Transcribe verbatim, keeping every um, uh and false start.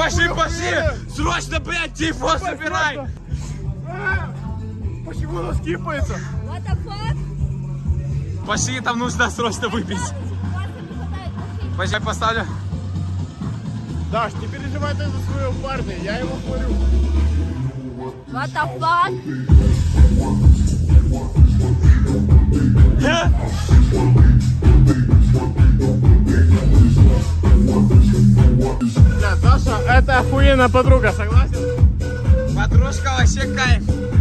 Пошли, пошли! Срочно, блядь, телефон собирай! Почему он скипается? What the fuck? Пошли, там нужно срочно выпить. Пошли, я поставлю. Даш, не переживай ты за своего парня, я его смотрю. What the fuck? Да, Даша, это охуенная подруга, согласен? Подружка вообще кайф.